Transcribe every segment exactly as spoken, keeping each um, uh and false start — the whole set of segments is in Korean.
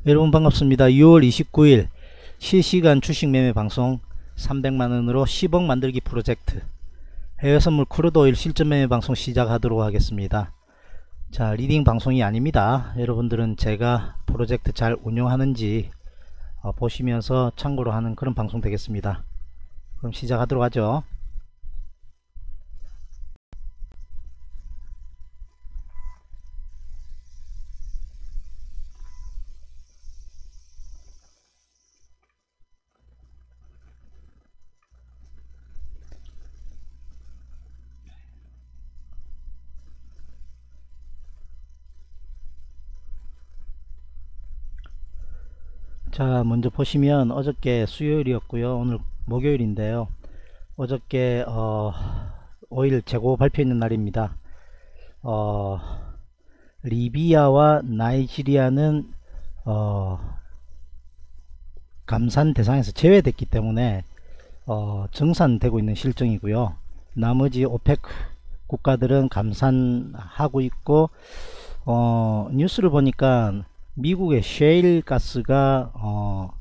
여러분 반갑습니다. 유월 이십구일 실시간 주식 매매 방송 삼백만원으로 십억 만들기 프로젝트 해외선물 크루드오일 실전 매매 방송 시작하도록 하겠습니다. 자, 리딩 방송이 아닙니다. 여러분들은 제가 프로젝트 잘 운영하는지 어, 보시면서 참고로 하는 그런 방송 되겠습니다. 그럼 시작하도록 하죠. 자, 먼저 보시면 어저께 수요일이었고요. 오늘 목요일인데요. 어저께 어, 오일 재고 발표 있는 날입니다. 어, 리비아와 나이지리아는 어, 감산 대상에서 제외됐기 때문에 어, 정산되고 있는 실정이고요. 나머지 오페크 국가들은 감산하고 있고, 어, 뉴스를 보니까 미국의 셰일 가스가 어,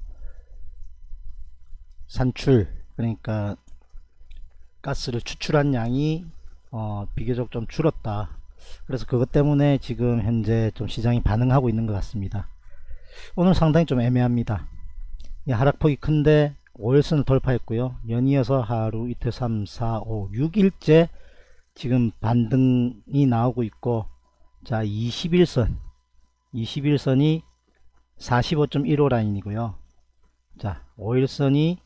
산출, 그러니까 가스를 추출한 양이 어, 비교적 좀 줄었다. 그래서 그것 때문에 지금 현재 좀 시장이 반응하고 있는 것 같습니다. 오늘 상당히 좀 애매합니다. 하락폭이 큰데 오일선을 돌파했고요. 연이어서 하루, 이틀, 삼, 사, 오, 육 일째 지금 반등이 나오고 있고, 자, 이십일선 이십일선이 사십오 점 일오 라인이고요. 자, 오일선이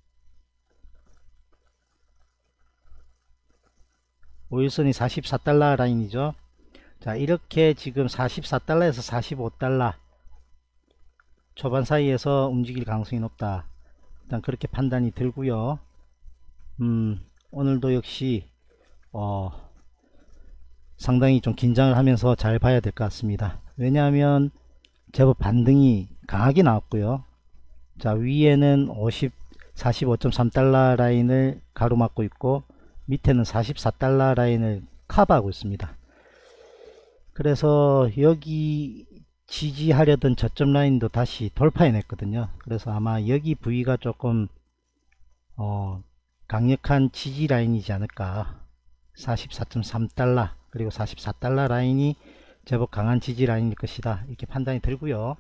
오일선이 사십사 달러 라인이죠. 자, 이렇게 지금 사십사 달러에서 사십오 달러 초반 사이에서 움직일 가능성이 높다. 일단 그렇게 판단이 들고요. 음, 오늘도 역시 어, 상당히 좀 긴장을 하면서 잘 봐야 될 것 같습니다. 왜냐하면 제법 반등이 강하게 나왔고요. 자, 위에는 오십, 사십오 점 삼 달러 라인을 가로막고 있고, 밑에는 사십사 달러 라인을 커버하고 있습니다. 그래서 여기 지지하려던 저점 라인도 다시 돌파해냈거든요. 그래서 아마 여기 부위가 조금 어, 강력한 지지 라인이지 않을까. 사십사 점 삼 달러 그리고 사십사 달러 라인이 제법 강한 지지 라인일 것이다, 이렇게 판단이 들고요.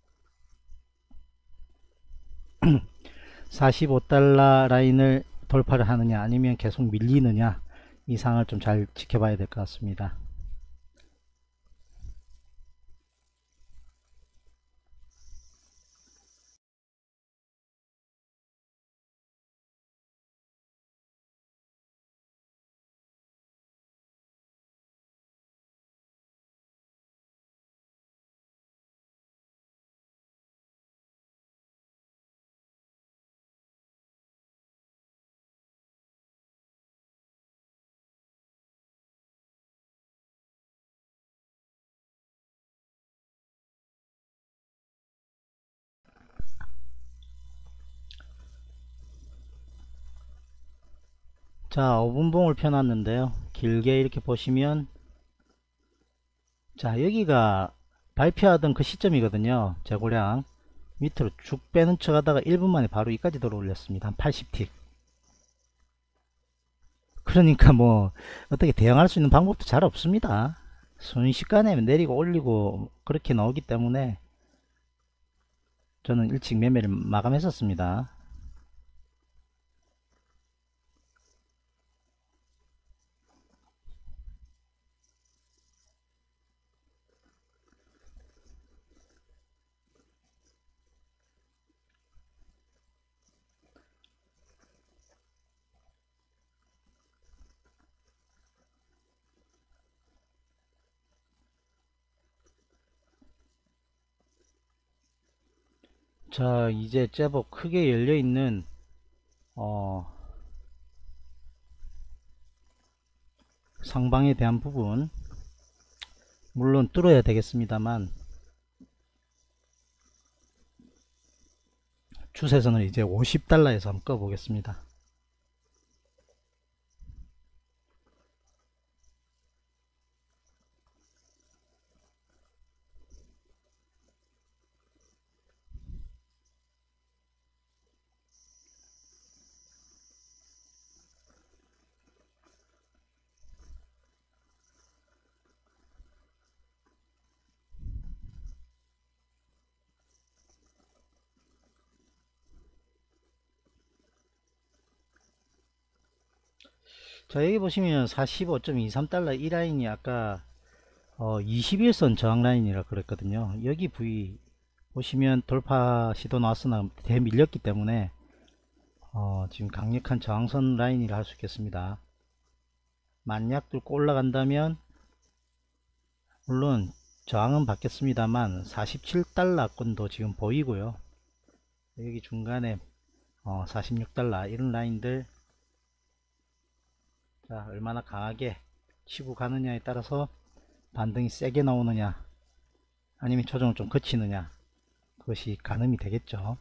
사십오 달러 라인을 돌파를 하느냐 아니면 계속 밀리느냐, 이 상을 좀 잘 지켜봐야 될 것 같습니다. 자, 오 분봉을 펴놨는데요. 길게 이렇게 보시면, 자, 여기가 발표하던 그 시점이거든요. 재고량 밑으로 쭉 빼는 척 하다가 일 분 만에 바로 여기까지 들어 올렸습니다. 한 팔십 틱. 그러니까 뭐 어떻게 대응할 수 있는 방법도 잘 없습니다. 순식간에 내리고 올리고 그렇게 나오기 때문에 저는 일찍 매매를 마감했었습니다. 자, 이제 제법 크게 열려있는 어, 상방에 대한 부분, 물론 뚫어야 되겠습니다만 추세선을 이제 오십 달러에서 한번 꺼 보겠습니다. 자, 여기 보시면 사십오 점 이삼 달러 이 라인이 아까 어, 이십 일선 저항 라인이라 그랬거든요. 여기 부위 보시면 돌파 시도 나왔으나 대밀렸기 때문에 어, 지금 강력한 저항선 라인이라 할 수 있겠습니다. 만약 뚫고 올라간다면 물론 저항은 받겠습니다만 사십칠 달러권도 지금 보이고요. 여기 중간에 어, 사십육 달러 이런 라인들, 자, 얼마나 강하게 치고 가느냐에 따라서 반등이 세게 나오느냐 아니면 조정을 좀 거치느냐, 그것이 가늠이 되겠죠.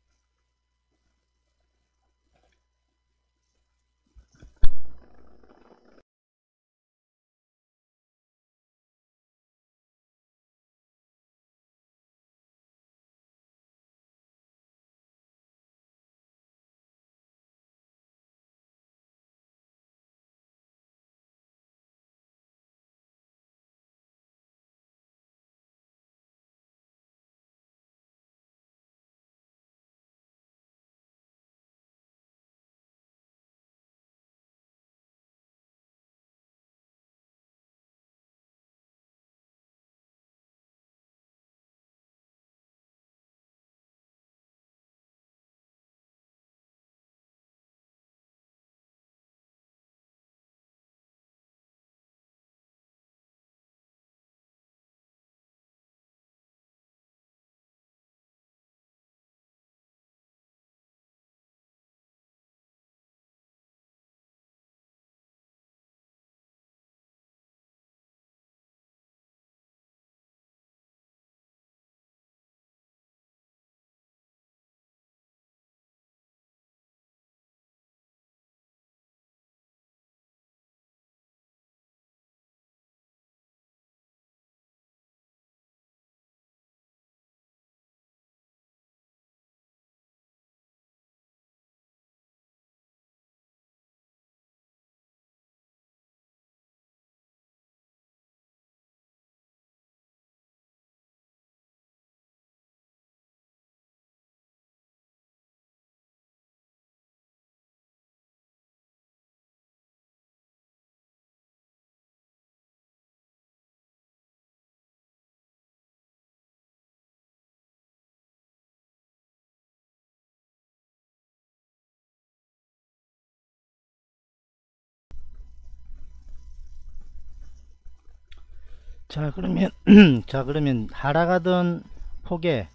자, 그러면 자 그러면 하락하던 폭에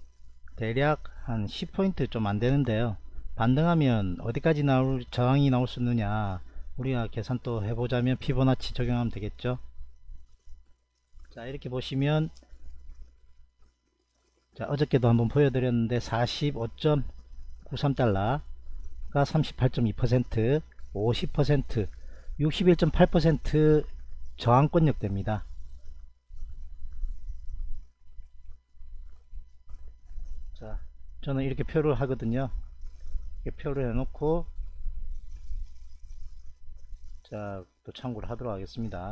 대략 한 십 포인트 좀 안되는데요, 반등하면 어디까지 나올 저항이 나올 수 있느냐 우리가 계산 또 해보자면 피보나치 적용하면 되겠죠. 자, 이렇게 보시면, 자, 어저께도 한번 보여드렸는데 사십오 점 구삼 달러가 삼십팔 점 이 퍼센트, 오십 퍼센트, 육십일 점 팔 퍼센트 저항권역 됩니다. 자, 저는 이렇게 표를 하거든요. 이렇게 표를 해놓고, 자, 또 참고를 하도록 하겠습니다.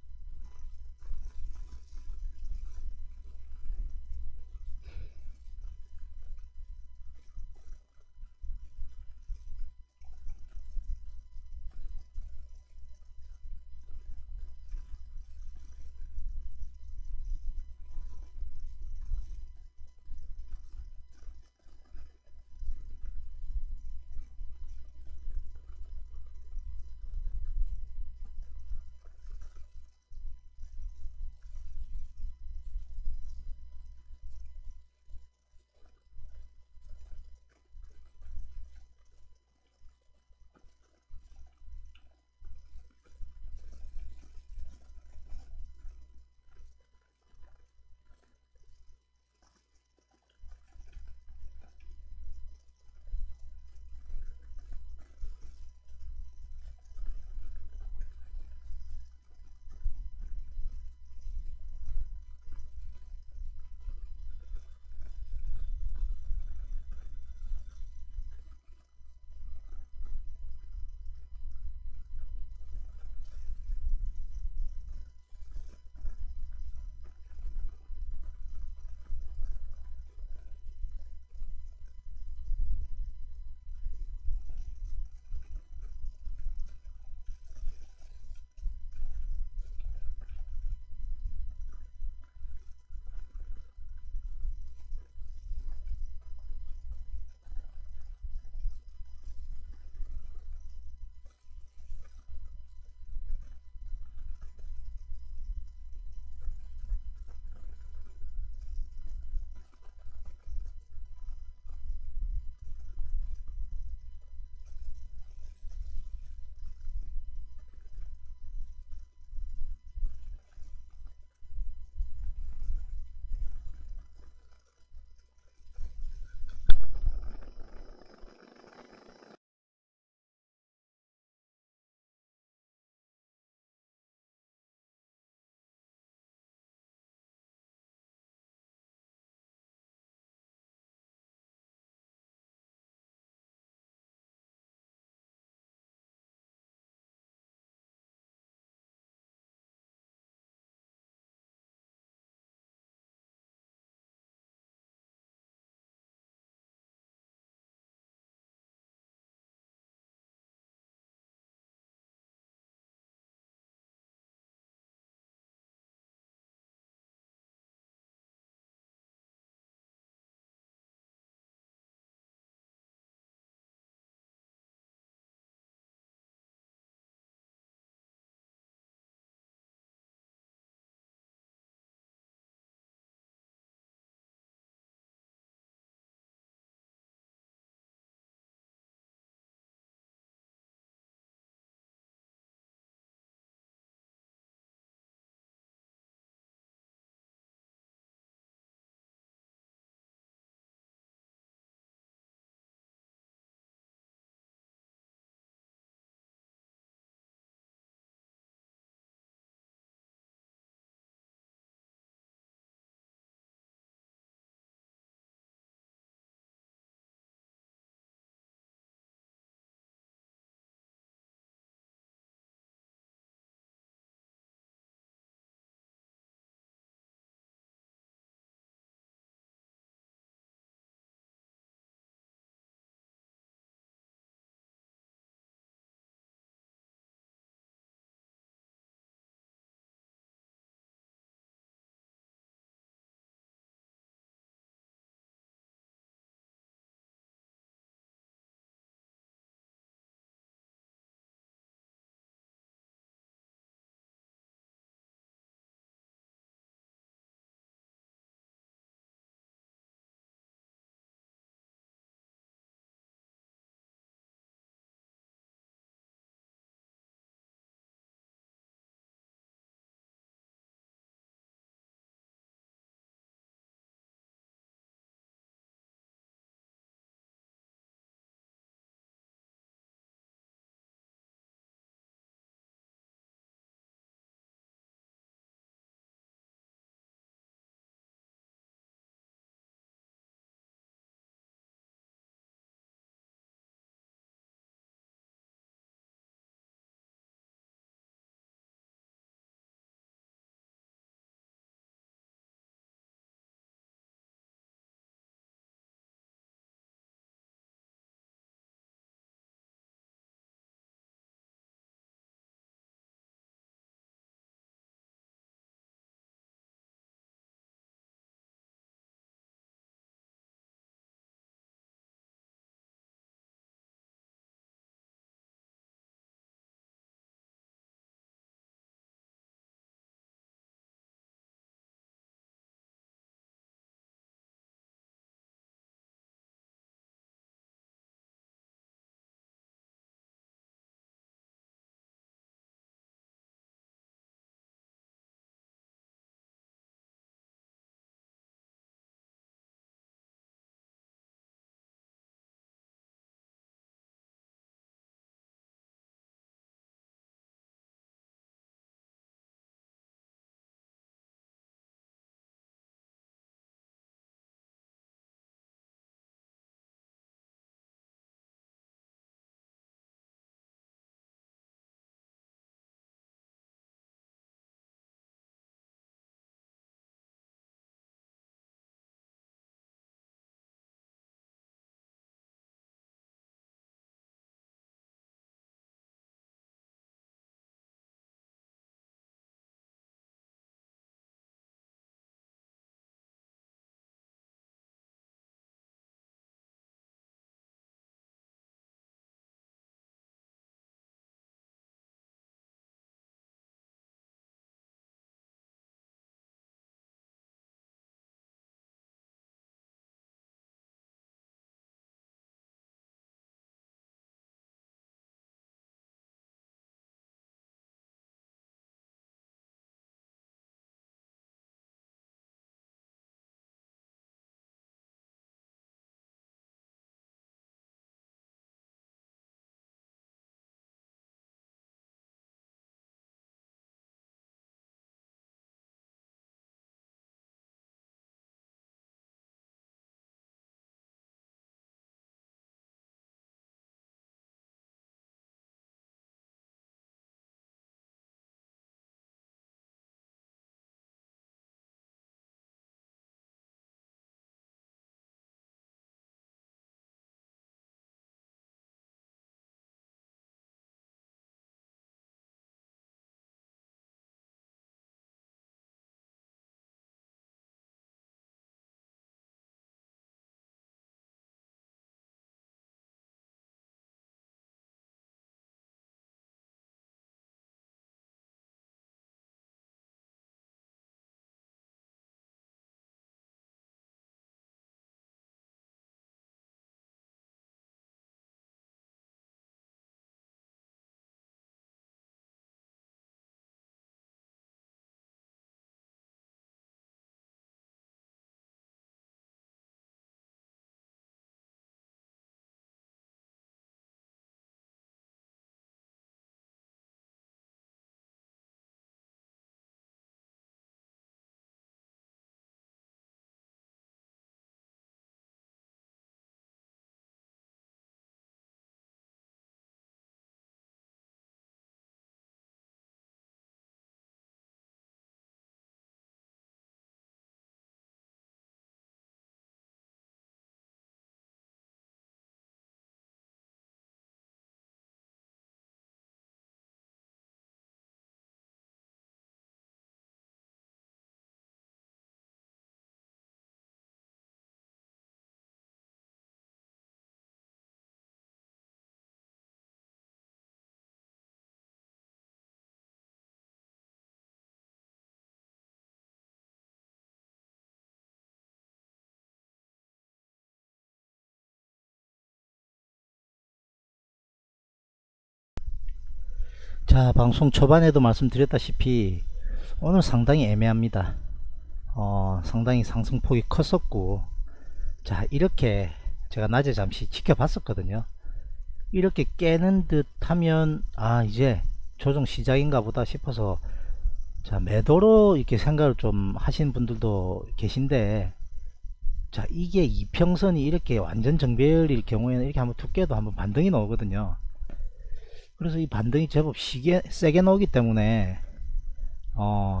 자, 방송 초반에도 말씀드렸다시피 오늘 상당히 애매합니다. 어, 상당히 상승폭이 컸었고, 자, 이렇게 제가 낮에 잠시 지켜봤었거든요. 이렇게 깨는 듯 하면 아, 이제 조정 시작인가 보다 싶어서 자, 매도로 이렇게 생각을 좀 하시는 분들도 계신데, 자, 이게 이평선이 이렇게 완전 정배열일 경우에는 이렇게 한번 툭 깨도 한번 반등이 나오거든요. 그래서 이 반등이 제법 시게, 세게 나오기 때문에 어,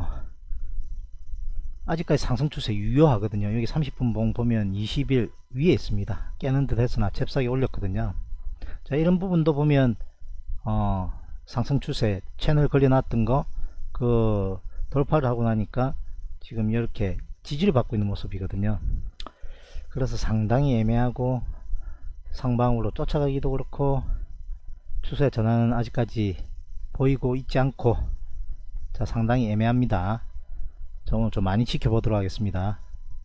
아직까지 상승 추세 유효하거든요. 여기 삼십 분 봉 보면 이십 일 위에 있습니다. 깨는 듯 했으나 잽싸게 올렸거든요. 자, 이런 부분도 보면 어, 상승 추세 채널 걸려놨던 거 그 돌파를 하고 나니까 지금 이렇게 지지를 받고 있는 모습이거든요. 그래서 상당히 애매하고 상방으로 쫓아가기도 그렇고 추세 전환은 아직까지 보이고 있지 않고, 자, 상당히 애매합니다. 자, 오늘 좀 많이 지켜보도록 하겠습니다.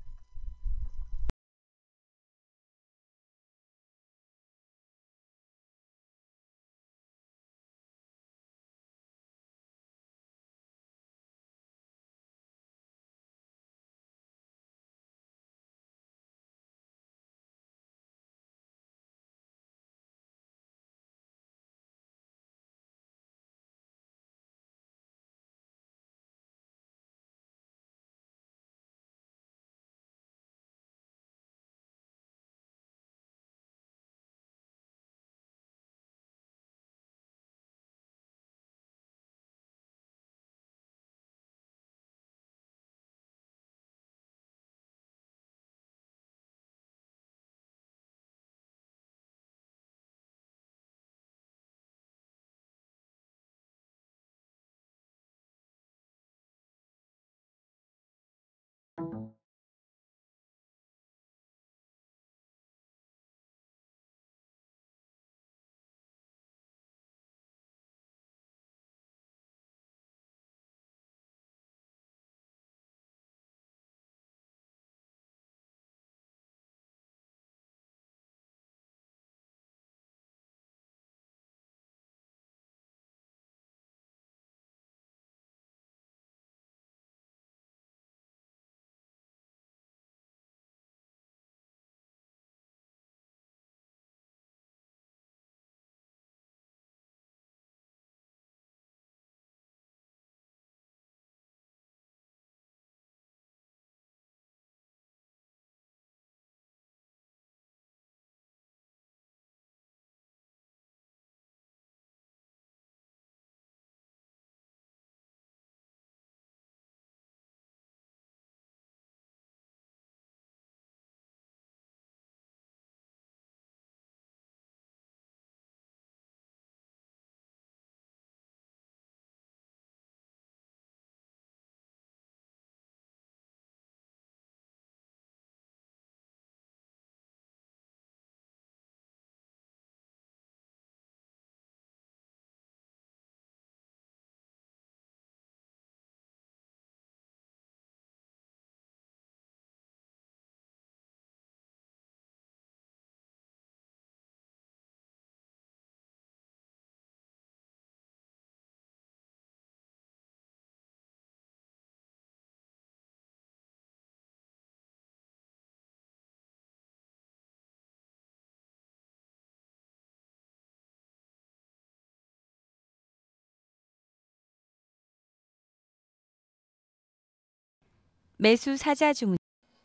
매수 사자 주문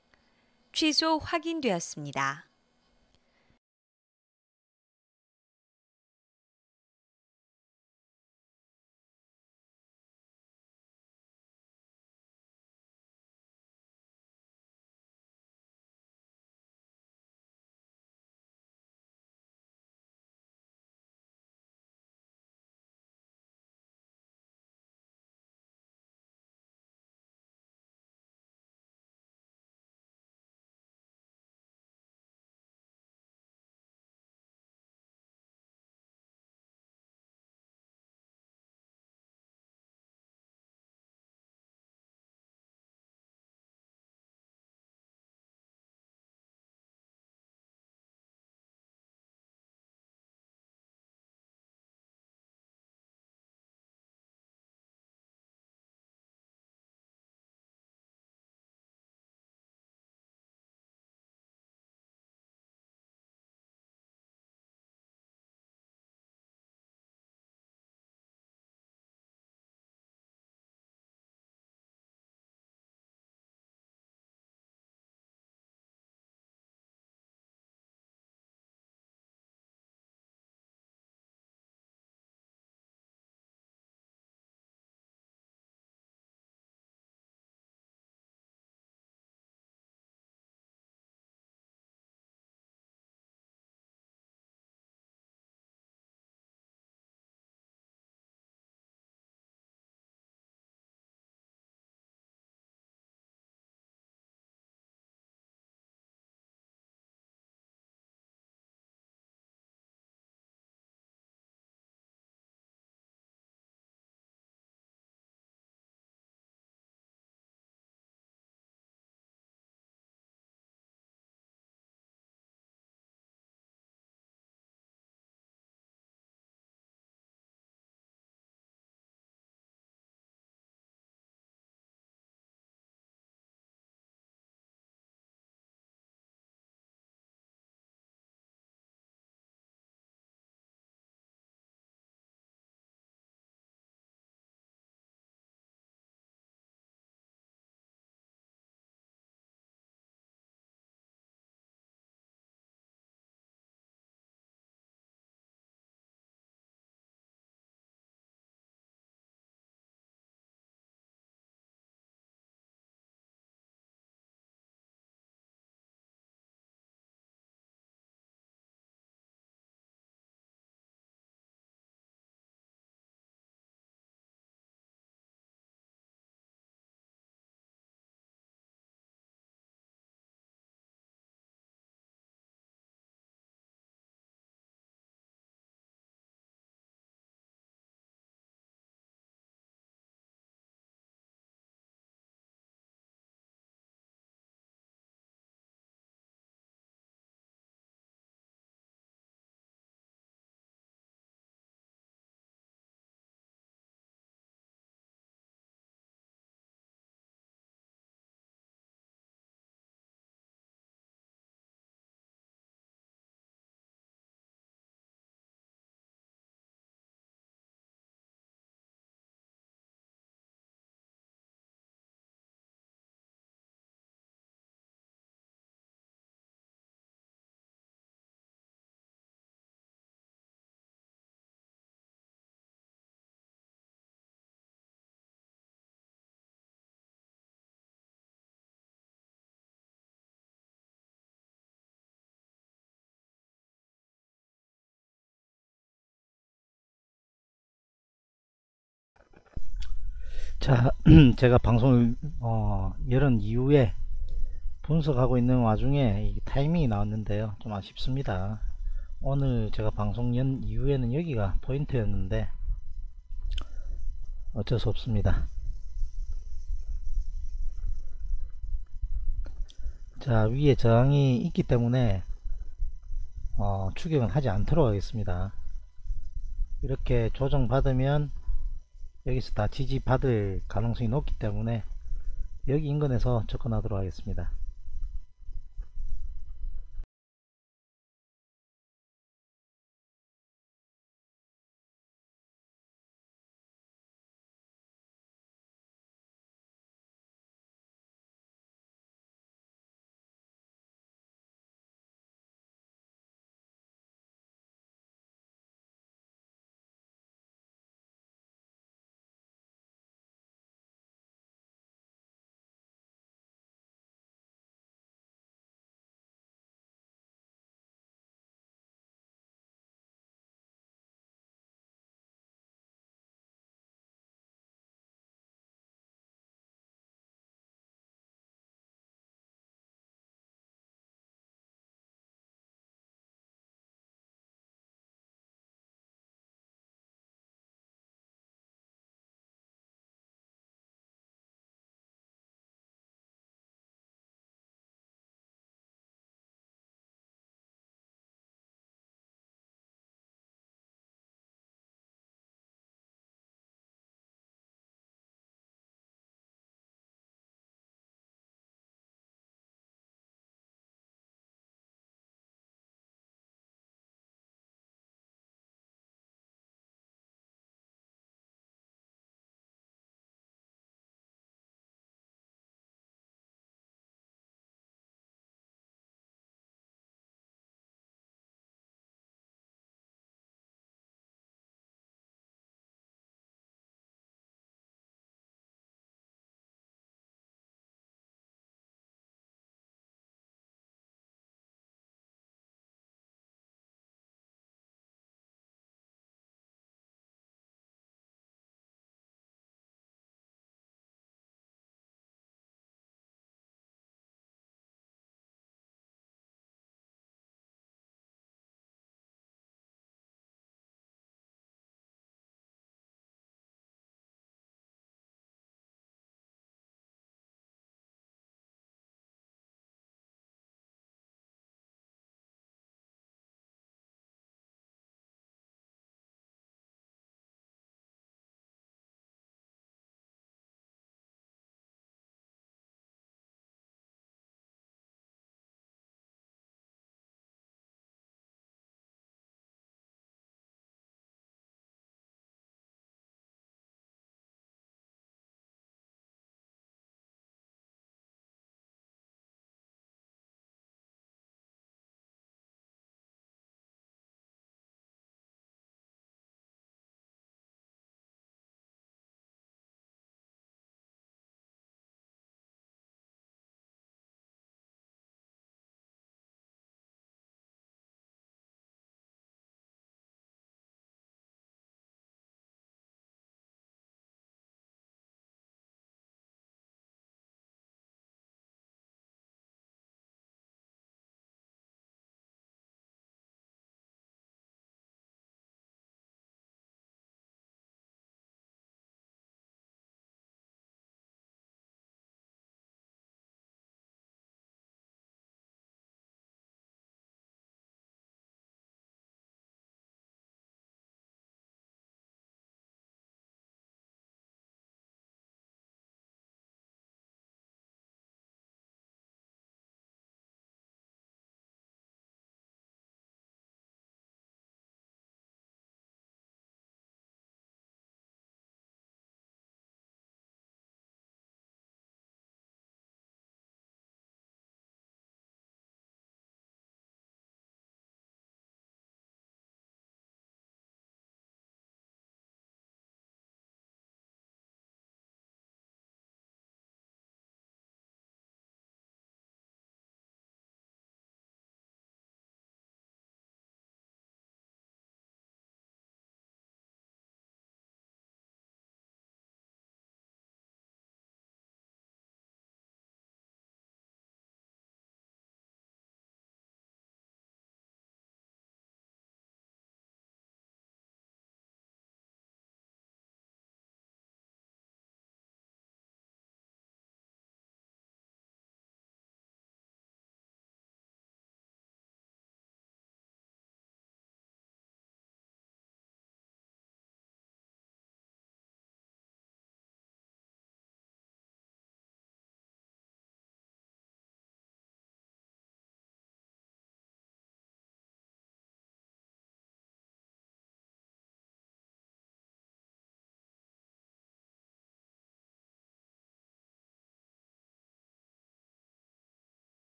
취소 확인되었습니다. 자, 제가 방송을 어, 열은 이후에 분석하고 있는 와중에 이 타이밍이 나왔는데요. 좀 아쉽습니다. 오늘 제가 방송 연 이후에는 여기가 포인트였는데 어쩔 수 없습니다. 자, 위에 저항이 있기 때문에 어, 추격은 하지 않도록 하겠습니다. 이렇게 조정받으면 여기서 다 지지받을 가능성이 높기 때문에 여기 인근에서 접근하도록 하겠습니다.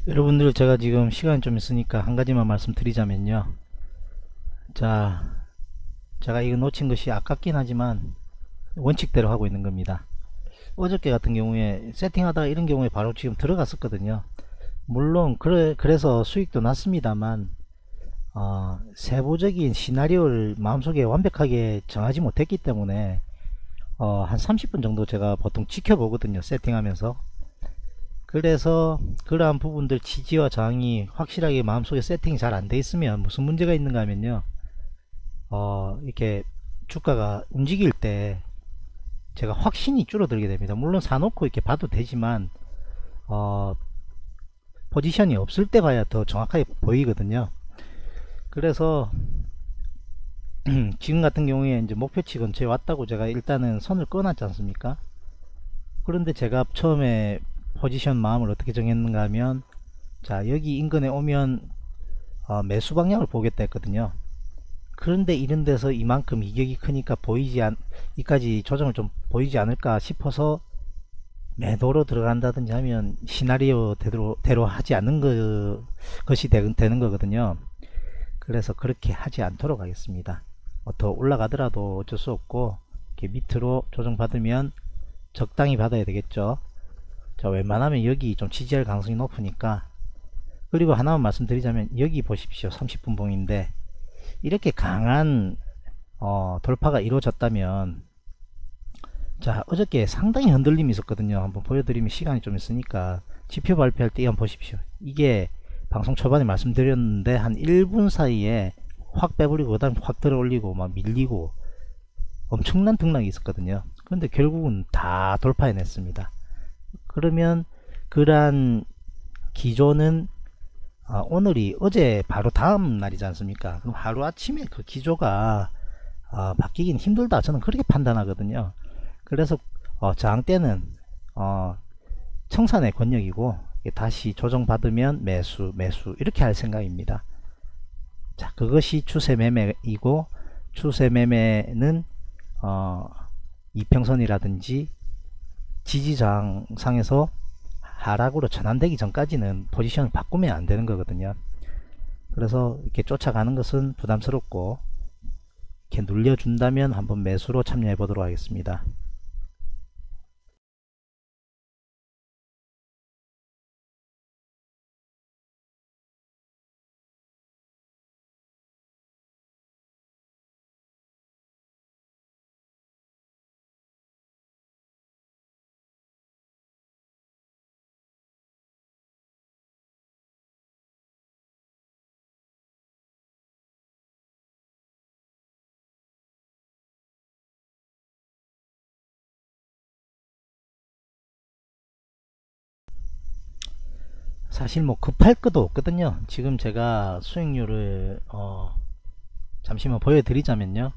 여러분들, 제가 지금 시간이 좀 있으니까 한 가지만 말씀드리자면요. 자, 제가 이거 놓친 것이 아깝긴 하지만 원칙대로 하고 있는 겁니다. 어저께 같은 경우에 세팅하다가 이런 경우에 바로 지금 들어갔었거든요. 물론 그래, 그래서 수익도 났습니다만 어, 세부적인 시나리오를 마음속에 완벽하게 정하지 못했기 때문에 어, 한 삼십 분 정도 제가 보통 지켜보거든요, 세팅하면서. 그래서 그러한 부분들 지지와 저항이 확실하게 마음속에 세팅이 잘 안 돼 있으면 무슨 문제가 있는가 하면요, 어, 이렇게 주가가 움직일 때 제가 확신이 줄어들게 됩니다. 물론 사놓고 이렇게 봐도 되지만 어, 포지션이 없을 때 봐야 더 정확하게 보이거든요. 그래서 지금 같은 경우에 이제 목표치 근처에 왔다고 제가 일단은 선을 꺼놨지 않습니까? 그런데 제가 처음에 포지션 마음을 어떻게 정했는가 하면, 자, 여기 인근에 오면 어, 매수 방향을 보겠다 했거든요. 그런데 이런 데서 이만큼 이격이 크니까 보이지 않, 이까지 조정을 좀 보이지 않을까 싶어서 매도로 들어간다든지 하면 시나리오 대로, 대로 하지 않는 거, 것이 되, 되는 거거든요. 그래서 그렇게 하지 않도록 하겠습니다. 어, 더 올라가더라도 어쩔 수 없고 이렇게 밑으로 조정받으면 적당히 받아야 되겠죠. 자, 웬만하면 여기 좀 지지할 가능성이 높으니까. 그리고 하나만 말씀드리자면 여기 보십시오. 삼십 분 봉인데 이렇게 강한 어, 돌파가 이루어졌다면, 자, 어저께 상당히 흔들림이 있었거든요. 한번 보여드리면 시간이 좀 있으니까 지표 발표할 때 한번 보십시오. 이게 방송 초반에 말씀드렸는데 한 일 분 사이에 확 빼버리고 그 다음 확 들어 올리고 막 밀리고 엄청난 등락이 있었거든요. 그런데 결국은 다 돌파해냈습니다. 그러면 그러한 기조는 아, 오늘이 어제 바로 다음 날이지 않습니까? 그럼 하루 아침에 그 기조가 아, 바뀌긴 힘들다, 저는 그렇게 판단하거든요. 그래서 어, 저항 때는 어, 청산의 권역이고 다시 조정받으면 매수 매수 이렇게 할 생각입니다. 자, 그것이 추세 매매이고, 추세 매매는 어, 이평선이라든지 지지저항 상에서 하락으로 전환되기 전까지는 포지션을 바꾸면 안 되는 거거든요. 그래서 이렇게 쫓아가는 것은 부담스럽고, 이렇게 눌려준다면 한번 매수로 참여해 보도록 하겠습니다. 사실 뭐 급할 것도 없거든요. 지금 제가 수익률을 어, 잠시만 보여드리자면요.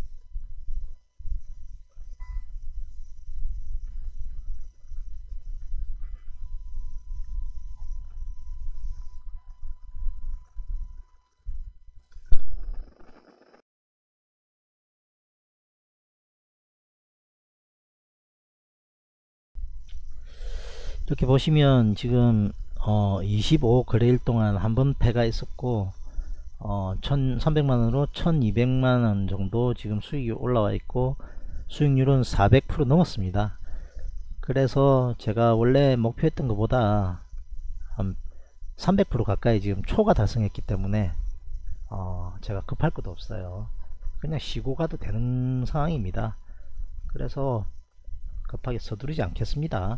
이렇게 보시면 지금 어, 이십오 거래일 동안 한 번 패가 있었고, 어, 천삼백만원으로 천이백만원 정도 지금 수익이 올라와 있고, 수익률은 사백 퍼센트 넘었습니다. 그래서 제가 원래 목표했던 것보다 한 삼백 퍼센트 가까이 지금 초과 달성했기 때문에 어, 제가 급할 것도 없어요. 그냥 쉬고 가도 되는 상황입니다. 그래서 급하게 서두르지 않겠습니다.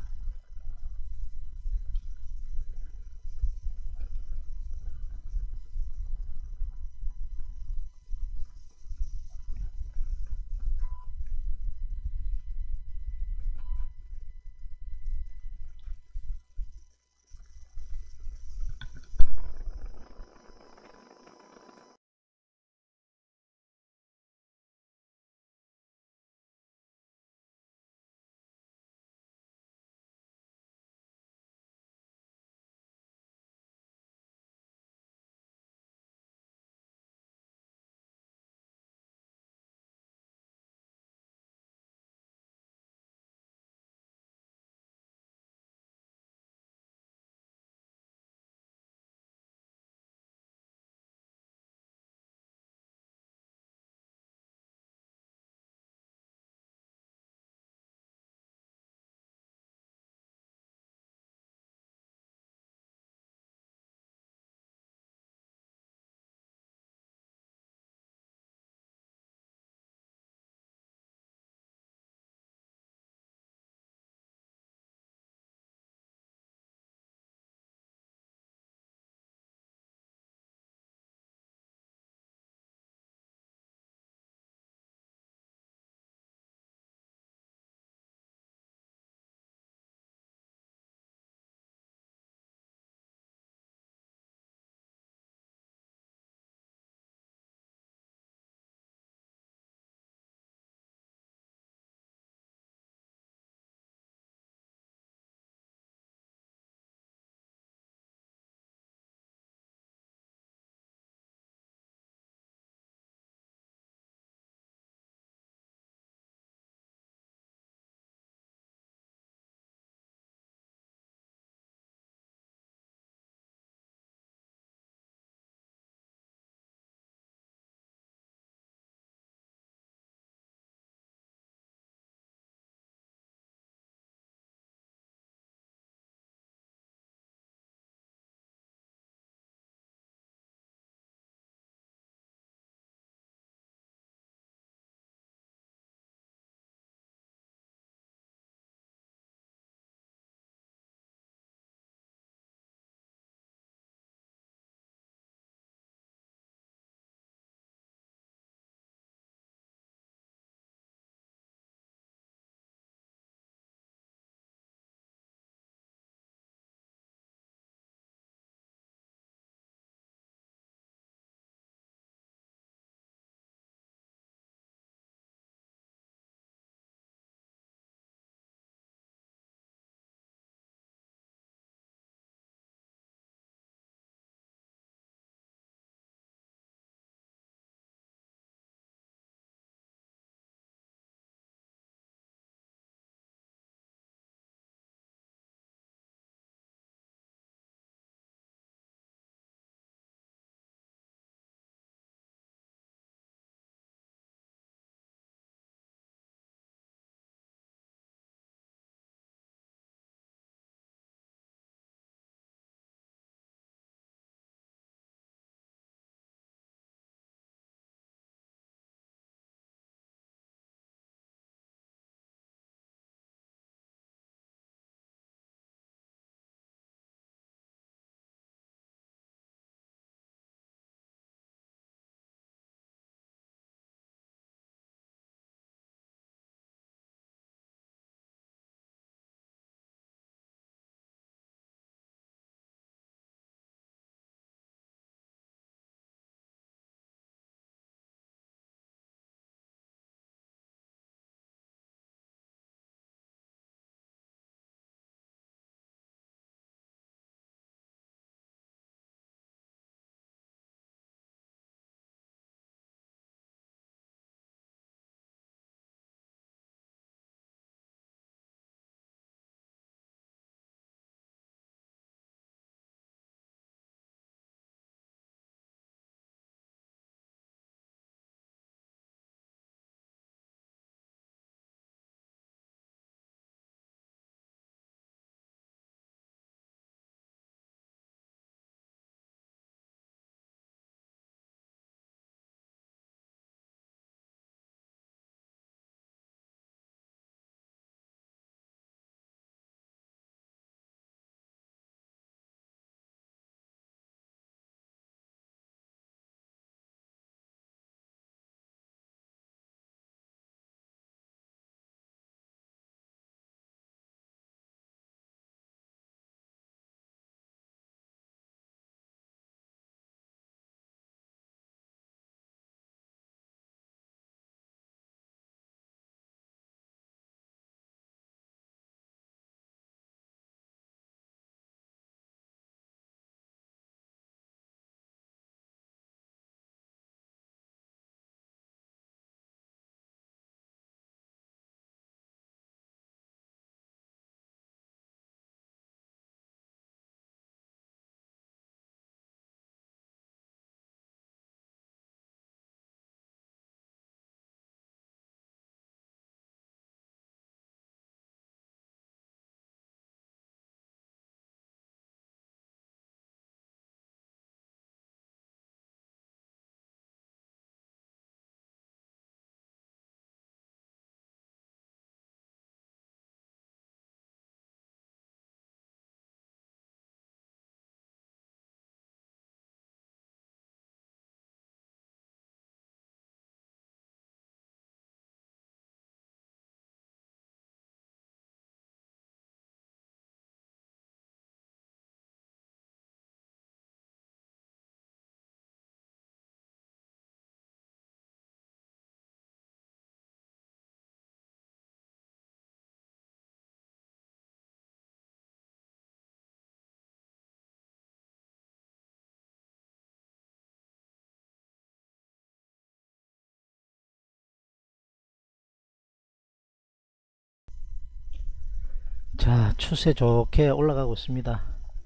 자, 추세 좋게 올라가고 있습니다.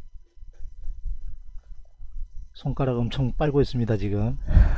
손가락 엄청 빨고 있습니다 지금.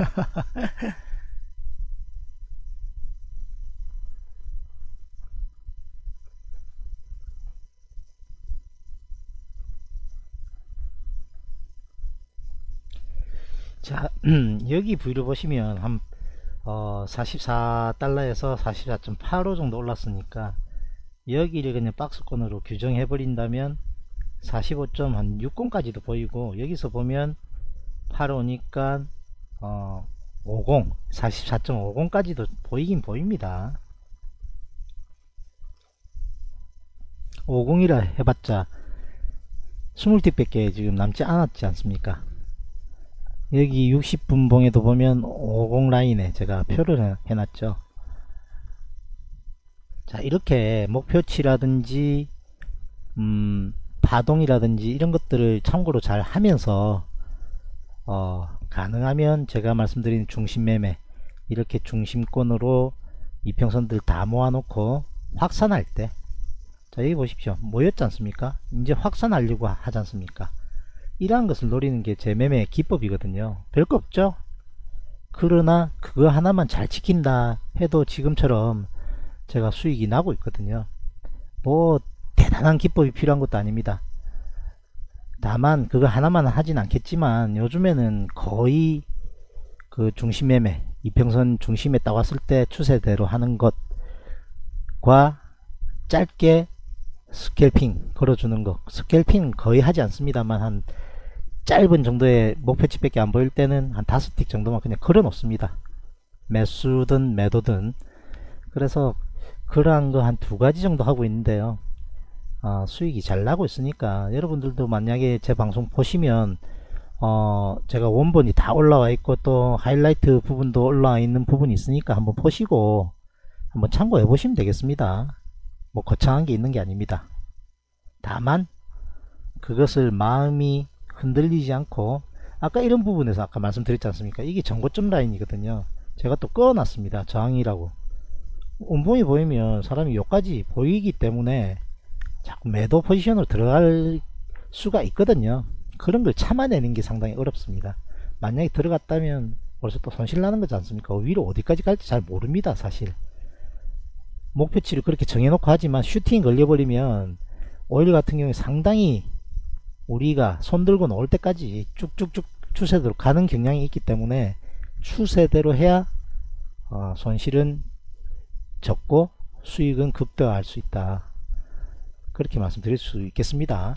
자, 여기 V를 보시면 한 어, 사십사 달러에서 사십사 점 팔오 정도 올랐으니까 여기를 그냥 박스권으로 규정해 버린다면 사십오 점 육공까지도 보이고, 여기서 보면 팔오니까 어, 오십, 사십사 점 오십까지도 보이긴 보입니다. 오십이라 해봤자 이십 틱밖에 지금 남지 않았지 않습니까? 여기 육십 분봉에도 보면 오십 라인에 제가 표를 해놨죠. 자, 이렇게 목표치라든지 음, 파동이라든지 이런 것들을 참고로 잘 하면서 어, 가능하면 제가 말씀드린 중심 매매, 이렇게 중심권으로 이평선들 다 모아놓고 확산할 때, 자 여기 보십시오. 모였지 않습니까? 이제 확산하려고 하지 않습니까? 이러한 것을 노리는 게 제 매매 기법이거든요. 별거 없죠? 그러나 그거 하나만 잘 지킨다 해도 지금처럼 제가 수익이 나고 있거든요. 뭐 대단한 기법이 필요한 것도 아닙니다. 다만 그거 하나만 하진 않겠지만 요즘에는 거의 그 중심 매매, 이평선 중심에 딱 왔을 때 추세대로 하는 것과 짧게 스캘핑 걸어주는 거, 스캘핑 거의 하지 않습니다만 한 짧은 정도의 목표치밖에 안 보일 때는 한 다섯 틱 정도만 그냥 걸어 놓습니다. 매수든 매도든. 그래서 그러한 거 한 두 가지 정도 하고 있는데요. 어, 수익이 잘 나고 있으니까 여러분들도 만약에 제 방송 보시면 어, 제가 원본이 다 올라와 있고 또 하이라이트 부분도 올라와 있는 부분이 있으니까 한번 보시고 한번 참고해 보시면 되겠습니다. 뭐 거창한 게 있는 게 아닙니다. 다만 그것을 마음이 흔들리지 않고, 아까 이런 부분에서 아까 말씀드렸지 않습니까? 이게 전고점 라인이거든요. 제가 또 꺼놨습니다. 저항이라고. 원본이 보이면 사람이 여기까지 보이기 때문에 자꾸 매도 포지션으로 들어갈 수가 있거든요. 그런 걸 참아내는 게 상당히 어렵습니다. 만약에 들어갔다면 벌써 또 손실 나는 거지 않습니까? 위로 어디까지 갈지 잘 모릅니다 사실. 목표치를 그렇게 정해놓고 하지만 슈팅 걸려버리면 오일 같은 경우에 상당히 우리가 손들고 놓을 때까지 쭉쭉쭉 추세대로 가는 경향이 있기 때문에 추세대로 해야 어, 손실은 적고 수익은 극대화할 수 있다, 그렇게 말씀드릴 수 있겠습니다.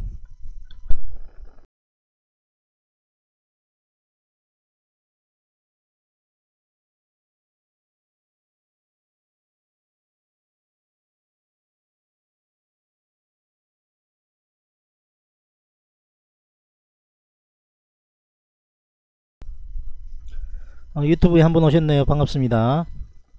어, 유튜브에 한번 오셨네요. 반갑습니다.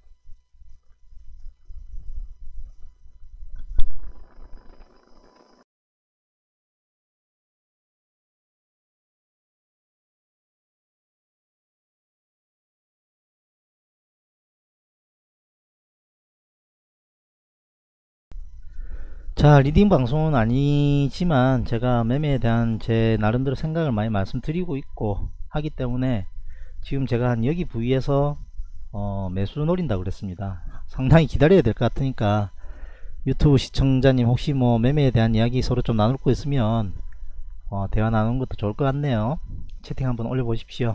자, 리딩 방송은 아니지만 제가 매매에 대한 제 나름대로 생각을 많이 말씀드리고 있고 하기 때문에 지금 제가 한 여기 부위에서 어, 매수 노린다 그랬습니다. 상당히 기다려야 될 것 같으니까 유튜브 시청자님 혹시 뭐 매매에 대한 이야기 서로 좀 나눌 거 있으면 어, 대화 나누는 것도 좋을 것 같네요. 채팅 한번 올려보십시오.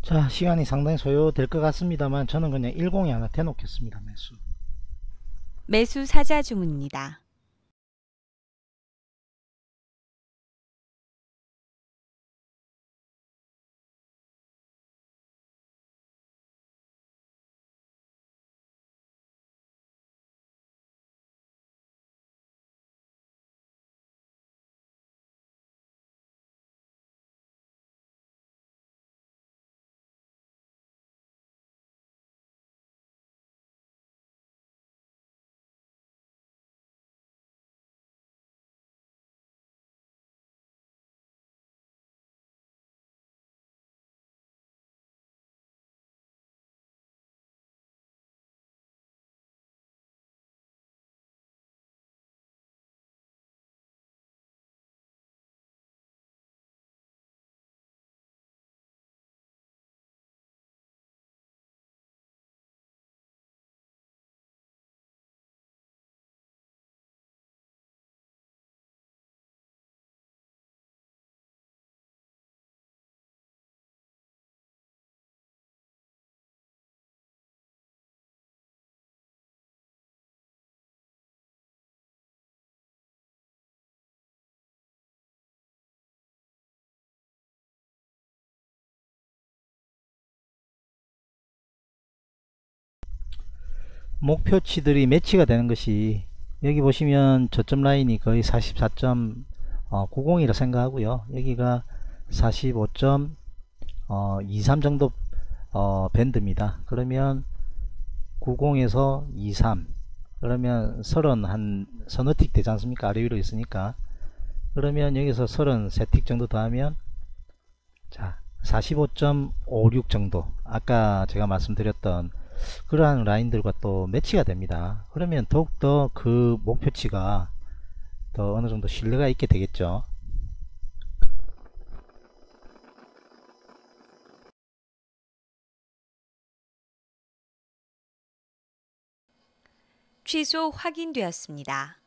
자, 시간이 상당히 소요될 것 같습니다만 저는 그냥 일공에 하나 대놓겠습니다. 매수. 매수 사자 주문입니다. 목표치들이 매치가 되는 것이 여기 보시면 저점 라인이 거의 사십사 점 구십이라 생각하고요. 여기가 사십오 점 이십삼 정도 어, 밴드입니다. 그러면 구십에서 이십삼 그러면 삼십 한 서너 틱 되지 않습니까? 아래 위로 있으니까. 그러면 여기서 삼십삼 틱 정도 더하면 자 사십오 점 오육 정도, 아까 제가 말씀드렸던 그러한 라인들과 또 매치가 됩니다. 그러면 더욱더 그 목표치가 더 어느 정도 신뢰가 있게 되겠죠. 취소 확인되었습니다.